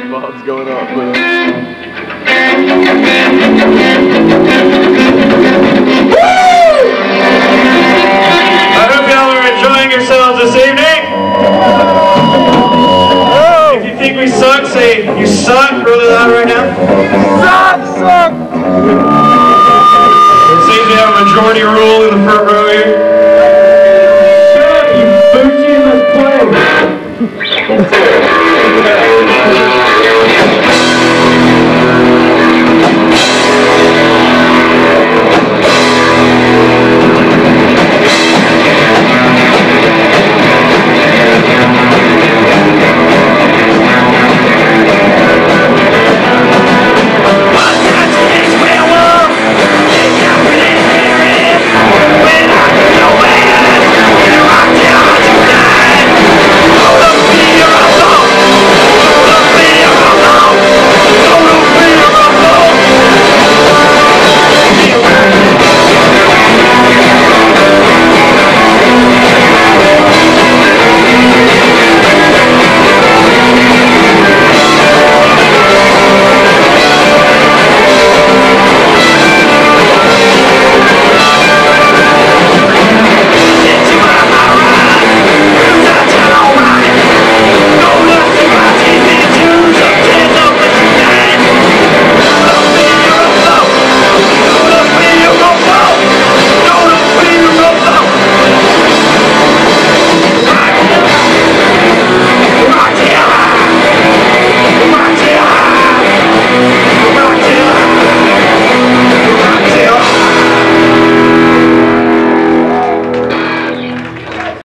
Bob's going off with us. I hope y'all are enjoying yourselves this evening. If you think we suck, say you suck really loud right now. Suck! It seems we have a majority rule in the front row here.